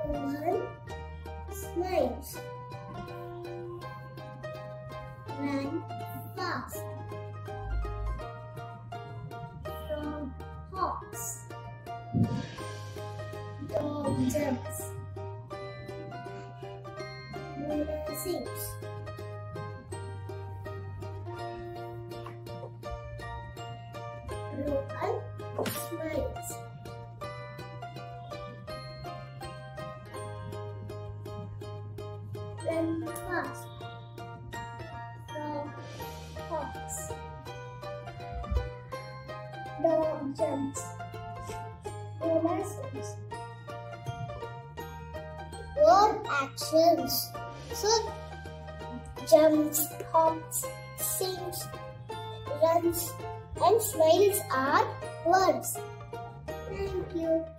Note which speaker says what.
Speaker 1: Rohan smiles. Ran fast. Frog hops. Dog jumps. Mona sings. Rohan smiles. Run fast. Frog hops. Dog jumps. Mona sings. Word actions. So, jumps, hops, sings, runs, and smiles are words. Thank you.